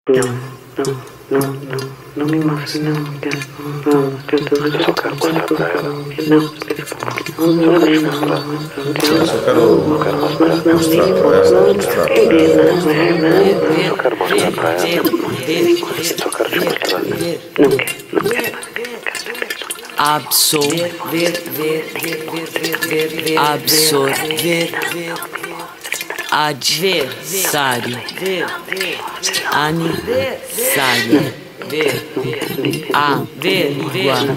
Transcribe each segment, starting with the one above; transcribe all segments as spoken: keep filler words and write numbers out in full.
Não, não, não, não, não me mostre, não, não, não, eu só quero mostrar pra ela. Não, não, não, não, não, Eu só quero mostrar pra ela, mostrar pra ela. eu só quero mostrar pra ela. Só quero te mostrar. Não quero, não quero. Absorver, absorver, adversário, aniversário, averiguar,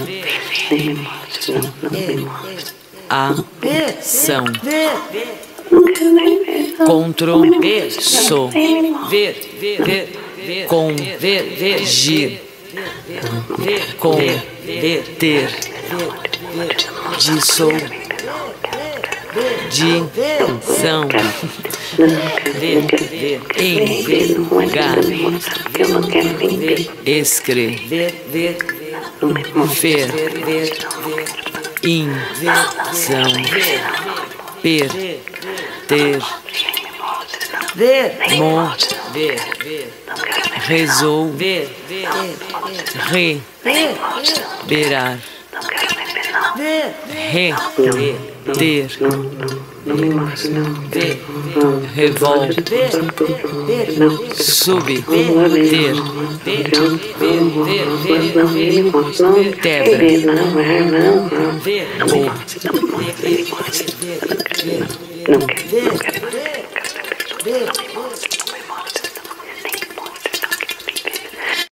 ação, controverso, convergir, converter, dissolver, dição, envergar, escrever, fer, inversão, perder, mover, resolver, reberar, reter, revolver, subter, quebra, Não quero, não quero.